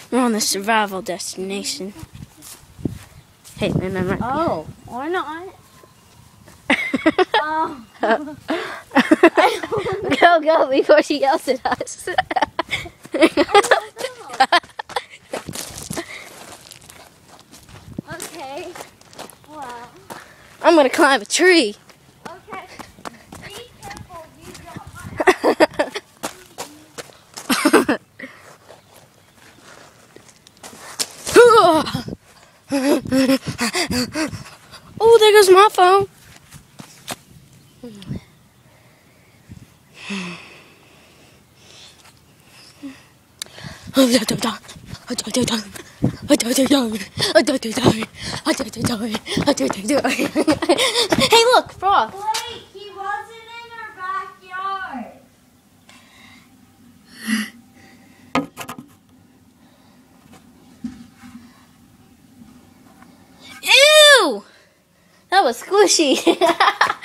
We're on the survival destination. Hey, remember? Oh, why not? Oh. Go before she yells at us. Okay. Wow. I'm gonna climb a tree. Okay. Be careful, you don't. Oh, there goes my phone. Hey, look, frog. Wait, he wasn't in our backyard. Ew! That was squishy.